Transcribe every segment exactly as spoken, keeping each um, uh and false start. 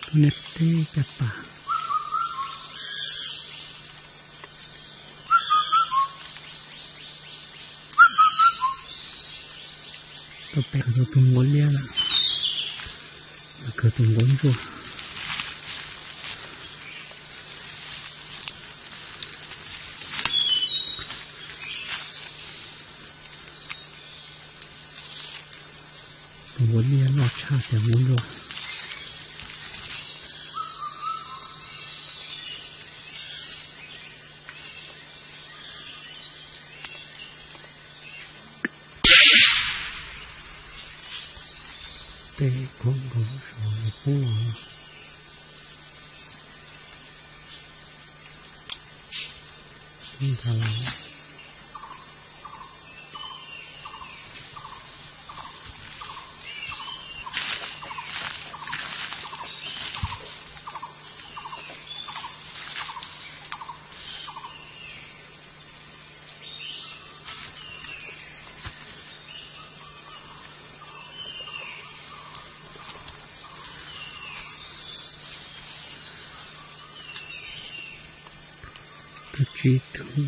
Nete capa. Tôi bé tôi tung ngón lia là cứ tung ngón rồi. Tung ngón lia lọt cha thì ngón rồi. Tê cũng có rồi cũng ngon. Không thà lắm. Truy thương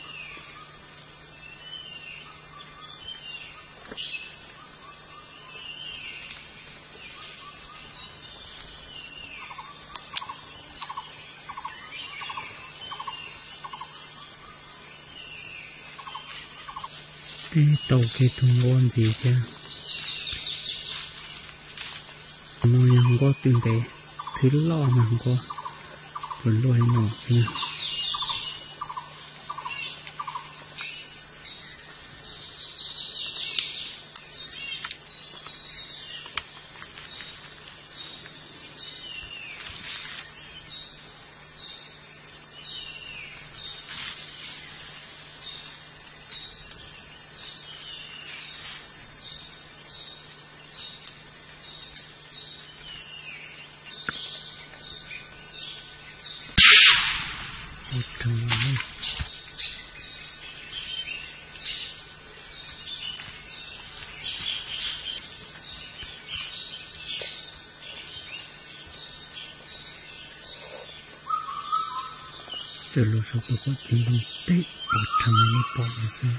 cái tàu cái thùng ngon gì chứ nóยังก็ตึงแต่ถือล่อมันก็ผลลอยหนอกใช่ไหมทำไมจะรู้สึกว่ากินดูเตะปวดทำไมไม่ปวดเลยสิ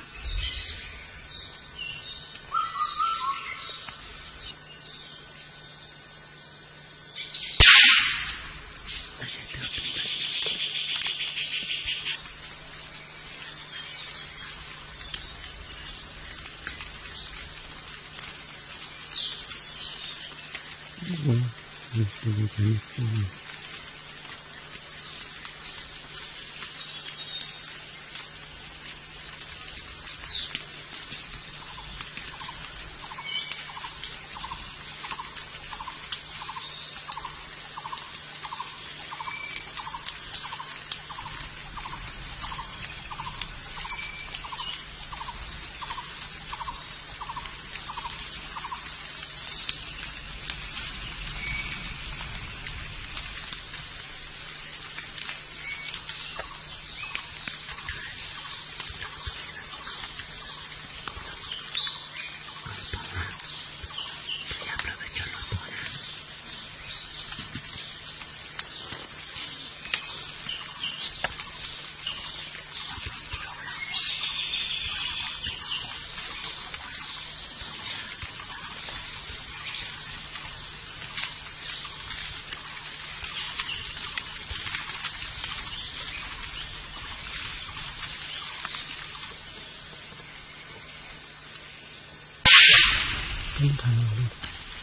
哇，这这个真是。không thằng nào luôn.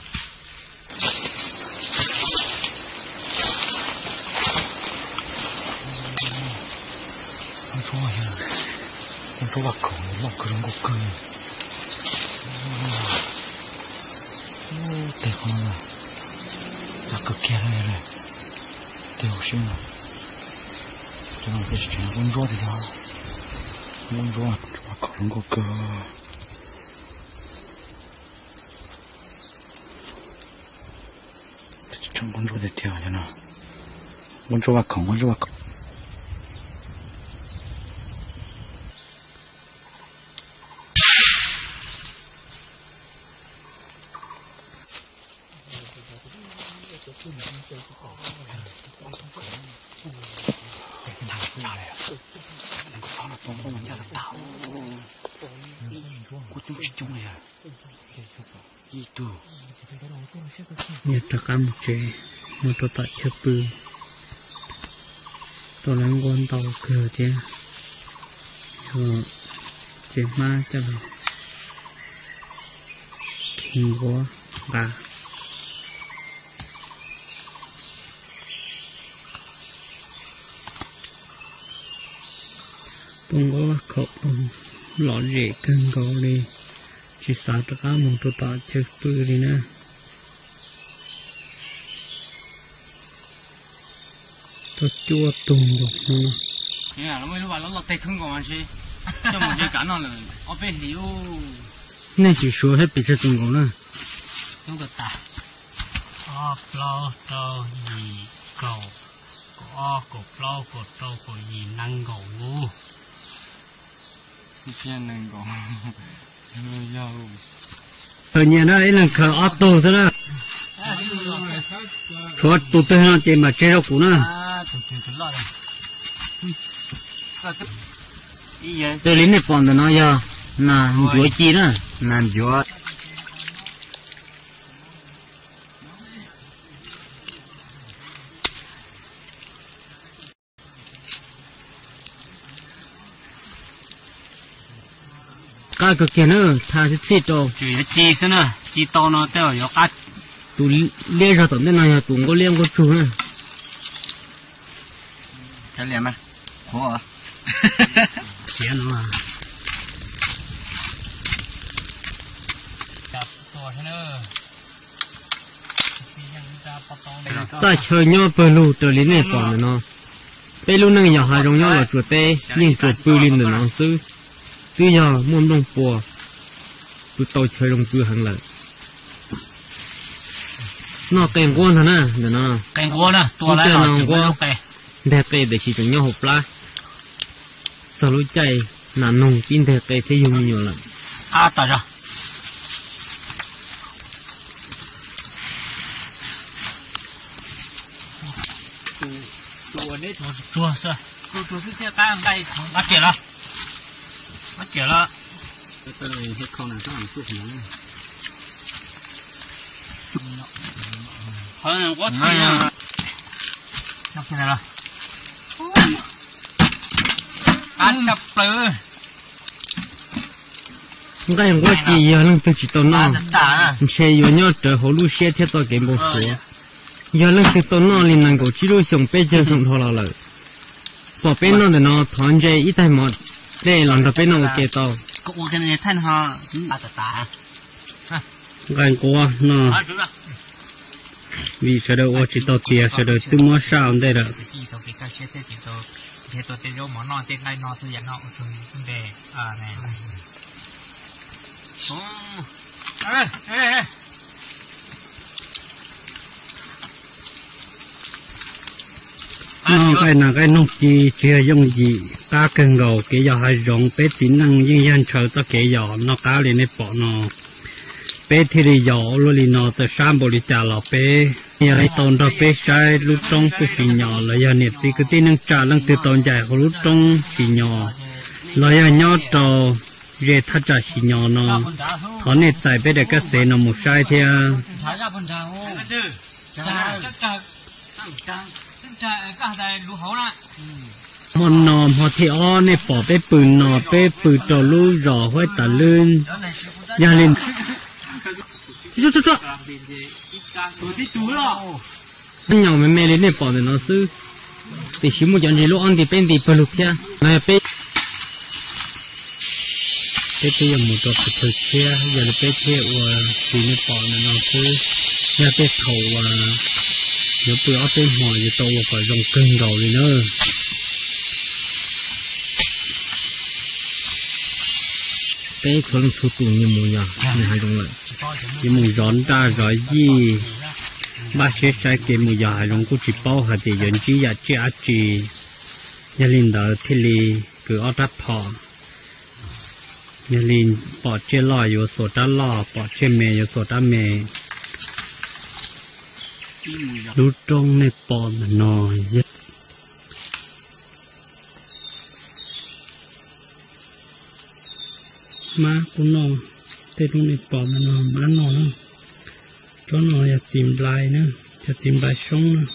Con chó này, con chó bạc khổng nó cứng có cứng. Tệ không nào, là cực kỳ này này, tệ hậu sinh rồi. Cho nên cái chuyện con chó thì đó, con chó bạc khổng có cứng. 좀 건조가 됐대요, 하잖아. 건조가 큰, 건조가 큰. thằng nào này đừng có phá là tông không làm ra được tao có chúng chỉ chung này à gì tu nhật ta cam một chế một tàu tại chợ bự tàu lăng quan tàu cửa chứ rồi chế ma cho nó kinh quá bà tung có khẩu lọ rễ cân gò đi chỉ sao tất cả một tàu tại chợ bự đi nè tôi chua tung được nữa nè nó mới lúc nó lọt tay không còn gì cho một cái cả nó là ở bên liu nên chỉ số hết bị chết tung nữa chúng ta ta o plo to gì cầu o cổ plo cổ to cổ gì năng gầu ngu trên này còn dâu ở nhà đó ấy là cờ ô tô thôi đó thôi tụi tôi nó chỉ mà chơi đâu cũng nữa tôi lấy này còn được nó giờ nà chuối chi đó nè chuối cái cái kia nữa thà sẽ xịt đâu chủ yếu chi xem nè chi to nó theo yếu cắt tụi lia ra tận đây này tụi có lia có chú nữa cái liềm à khó à xé nó mà ta chơi nhau bờ lù từ lính này còn nữa nó bê lù nâng nhỏ hai rong nhau là chuột tê nhưng chuột bự lên được nó sư sư giờ muốn đông bùa tụi tôi chơi đông bự hàng lần nó kèn quân hả nè để nó kèn quân nè tua lại nó chụp nó kèn đẹp tê để chỉ chúng nhau hộp lá sau lối chạy là nồng tin đẹp tê sẽ dùng nhiều lần à tại sao chua đấy chua chua sao chua chua cái cái cái cái bắt chè了bắt chè了 cái này hết không là sao làm suốt nữa 好像我天啊！那现在了，ăn chập lư. cái hàng quá chỉ giờ lần tôi chỉ tao nó, xe giờ nhớ trở hồ lúa xe theo tao kiếm bộ số, giờ lần tôi tao nó liền năng够chỉ đôi xong bây giờ xong thôi là lời, bỏ bên nó để nó thon dây ít thay một, để làm cho bên nó ok tao. Cũng cái này thanh ha, à tạ tạ. cái hàng quá nó. Vì sao đâu chỉ tao tiền sao đâu tôi mua sao đây rồi. Nó cái nào cái nông chi chưa dùng gì cá cần gầu cái giờ hay rong bé tính năng như dân chờ cho cái giờ nó cá lên để bỏ nó bé thì đi giờ luôn đi nó từ sáng bộ đi trả lọ bé nhà này tồn đó bé sai lúc trong cái phì nhỏ là giờ nhiệt thì cái tin năng trả năng từ tồn dài của lúc trong phì nhỏ là giờ nhỏ trò về thắt trả phì nhỏ nó thọ nhiệt tại bé để cái xe nó một sai thì một nò một thì o này bỏ bé bự nò bé bự trò lu rò hơi tả lươn nhà lên chú chú chú anh nhỏ mẹ mẹ lên này bỏ để nó sư thì chỉ một chuyện gì lúc ăn thì bên thì bự lục kia này bé bé bây giờ một trò thật thật kia giờ là bé kia và thì nó bỏ này nó sư nhà bé thầu và nếu bữa ở bên ngoài thì tôi phải dùng cân đầu đi nữa cái thường số tuổi như mùi nhà này hai đồng lợi cái mùi rón ra rồi gì ba sẽ sai cái mùi nhà hai đồng cũng chỉ bao hạt để dẫn chỉ là chỉ ăn chỉ nhà linh đó thì li cứ ở đắp thọ nhà linh bỏ chơi lò vô sổ đá lò bỏ chơi mè vô sổ đá mè lú trong này bỏ mà nó rất má của nó thế lúc này bỏ mà nó má nó nó cho nó là chìm lại nữa cho chìm lại sống nữa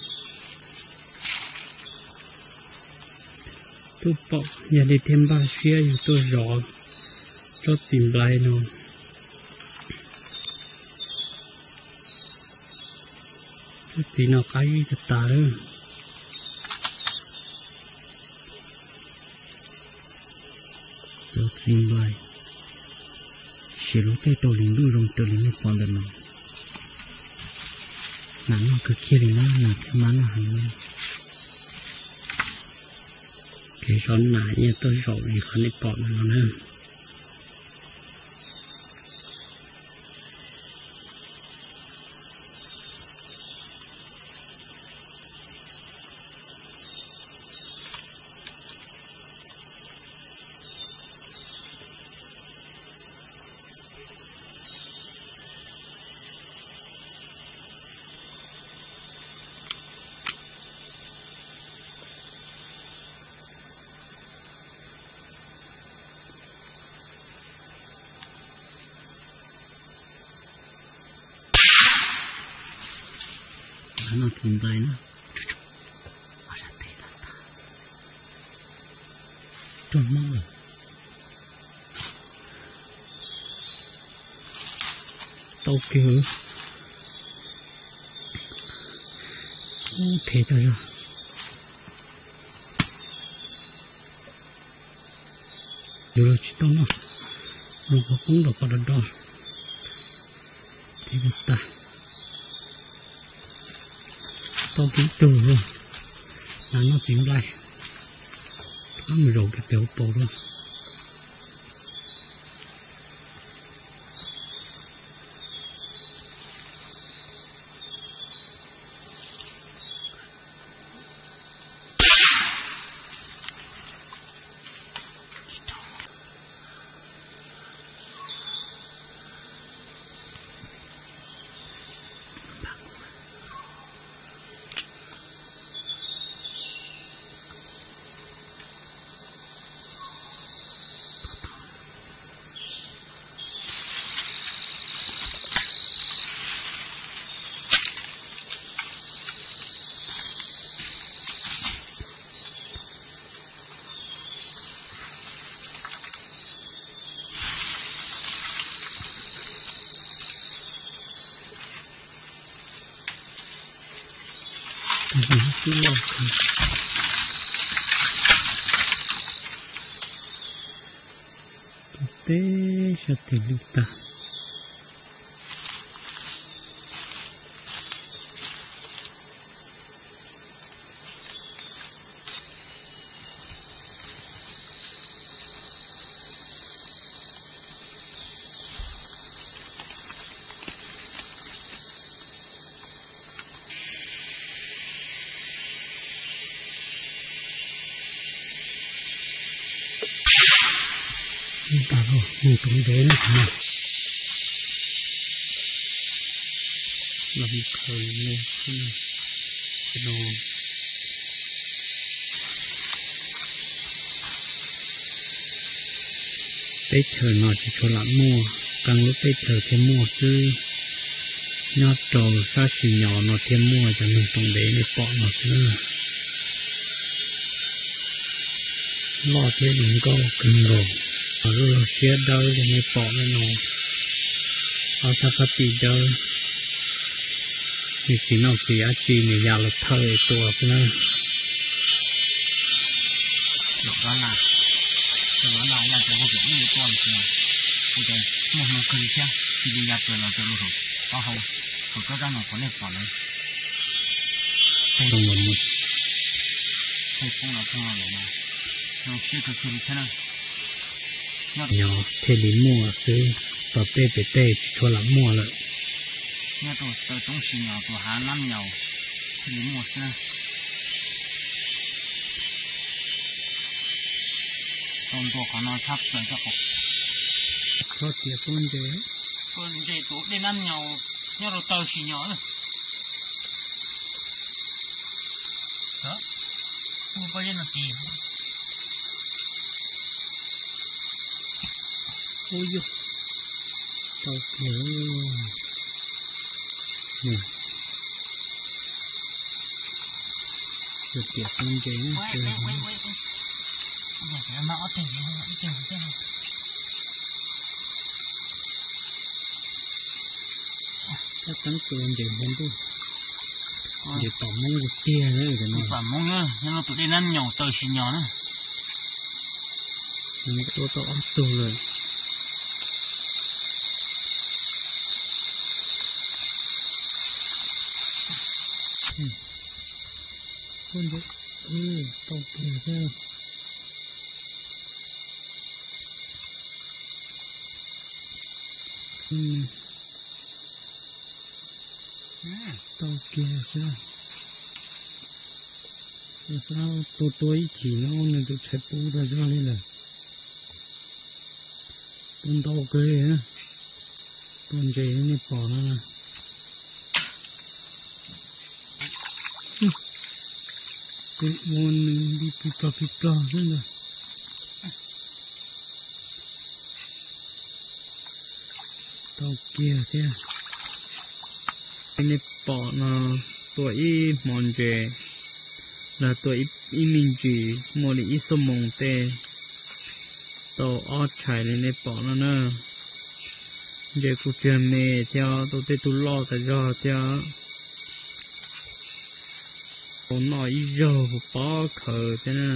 tôi bỏ nhà đi thêm ba xía thì tôi rõ cho chìm lại nó cho chỉ nó cái gì thật ta đó cho chìm lại chỉ lúc tới tôi liền đuôi rồng tôi liền còn được nó nãy nó cứ kia liền nó là cái má nó hành nó cái son nãy như tôi rồi thì không đi bỏ nó nữa nó tìm tay nó tròn mong rồi tao kêu thế thôi rồi rồi chỉ tao nó nó có cũng được vào đó thế được ta tao cũng từ rồi là nó tìm đây nó mới rồi cái tiểu bộ luôn Te satellita. Ta rồi, mình cũng đến này. Làm khởi lên cái đồ. Tết chờ nó chỉ cho lắm mua, càng lúc tết chờ thêm mua sư. Nhót trầu xa xì nhỏ nó thêm mua cho mình tổng đế để bỏ nó sư. Lo thế đừng có cưng đồ. Rồi xếp đâu thì mới bỏ lên nó ở ta phát tì đâu thì chỉ nào chỉ á chỉ này giờ là thời tuổi nữa được đó là được đó là giờ cho một những người con thì ok nhưng mà cần xem thì bây giờ trời là trời lụt có hậu rồi có ra nó có lên bỏ lên không làm một hay không là không là lỗ mà nó chưa thực sự thế nào nhỏ thế lý mua xứ và bê bê tê cho lắm mua lại nhà tôi tôi trong xí nhỏ tôi hà năm nhỏ thế lý mua xứ tôi tôi khả năng thấp rồi cho học có tiền con đấy con dây tôi đi năm nhỏ nhà rồi tàu xí nhỏ rồi không có gì nó gì ôi dồi tao kiểu nè được tiệt xong chơi nhá quay quay quay quay giờ cái nó tiền gì không tiền tiền chắc chắn tiền gì không tu để tao mua được tiền đấy cái này phải mong nhá nên nó tụi đi năn nhổ tơi xì nhỏ nữa mình tôi tao ăn tù rồi con đấy ừ tao kìa ra ừ tao kìa ra sao tôi tôi chỉ nó nên tôi chạy bù ra cho nên là con tao kìa á con dễ này bỏ nó nè cái môn đi pita pita thế này tao kia thế anh ấy bỏ nó tuổi mòn dễ là tuổi y mình chỉ một ít số mông tê tao ót chạy lên này bỏ nó nữa giờ cũng chưa mê theo tôi tê tôi lo tại do theo con nói giờ bỏ khờ thế nè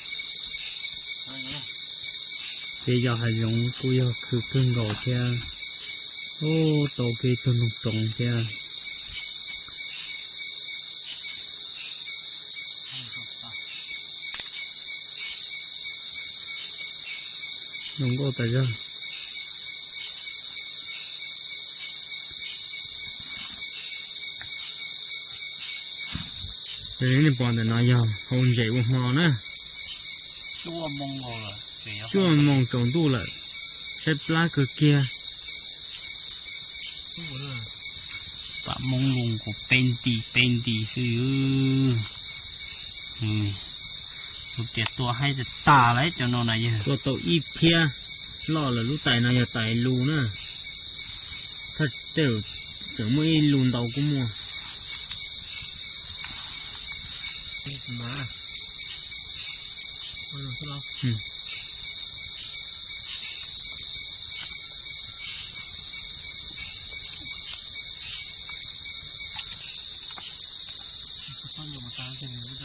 bây giờ hay dùng tôi giờ cứ cưng gạo theo ô tàu kia tôi nục trồng theo dùng có tại sao thế này bọn này nói giờ hôn dậy một mò nữa chua mông rồi chua mông trồng tu lại xếp lá cửa kia bạn mông vùng của penti penti sư ừ một tiệt tua hay là tà lấy cho nó này vậy tôi tàu ít kia lo là lúc tài này là tài lù nữa thật tiểu tưởng mới lùn đầu cũng mua mà ừ. Có nhiều mà ta thì